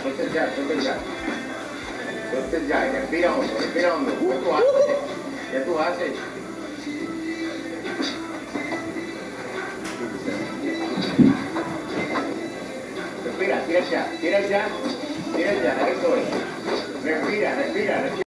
suelta ya. Suelta ya, respira hondo. Tú haces. Ya tú haces. Respira, tira ya, eso es. Respira.